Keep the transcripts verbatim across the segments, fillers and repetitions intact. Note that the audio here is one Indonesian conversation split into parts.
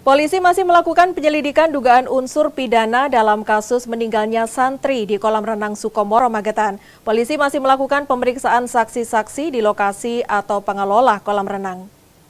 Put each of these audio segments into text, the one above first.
Polisi masih melakukan penyelidikan dugaan unsur pidana dalam kasus meninggalnya santri di kolam renang Sukomoro, Magetan. Polisi masih melakukan pemeriksaan saksi-saksi di lokasi atau pengelola kolam renang.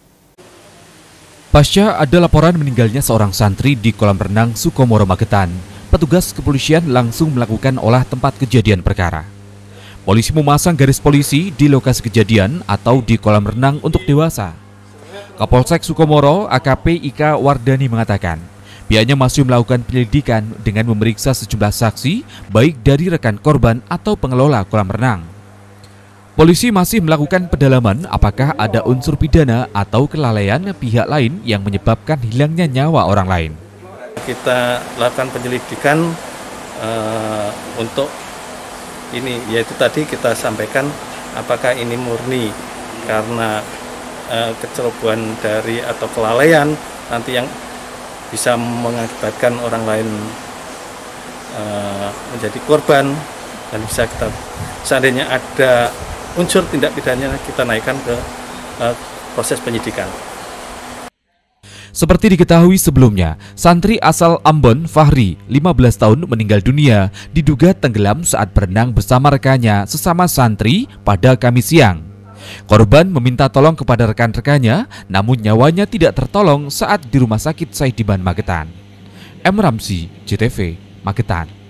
Pasca ada laporan meninggalnya seorang santri di kolam renang Sukomoro, Magetan, petugas kepolisian langsung melakukan olah tempat kejadian perkara. Polisi memasang garis polisi di lokasi kejadian atau di kolam renang untuk dewasa. Kapolsek Sukomoro A K P Ika Wardani mengatakan, pihaknya masih melakukan penyelidikan dengan memeriksa sejumlah saksi, baik dari rekan korban atau pengelola kolam renang. Polisi masih melakukan pendalaman apakah ada unsur pidana atau kelalaian pihak lain yang menyebabkan hilangnya nyawa orang lain. Kita lakukan penyelidikan uh, untuk ini, yaitu tadi kita sampaikan apakah ini murni karena kecerobohan dari atau kelalaian nanti yang bisa mengakibatkan orang lain uh, menjadi korban, dan bisa kita seandainya ada unsur tindak pidana kita naikkan ke uh, proses penyidikan. Seperti diketahui sebelumnya, santri asal Ambon Fahri, lima belas tahun, meninggal dunia diduga tenggelam saat berenang bersama rekannya sesama santri pada Kamis siang. Korban meminta tolong kepada rekan-rekannya, namun nyawanya tidak tertolong saat di Rumah Sakit Saidiman Magetan. M. Ramzi, J T V, Magetan.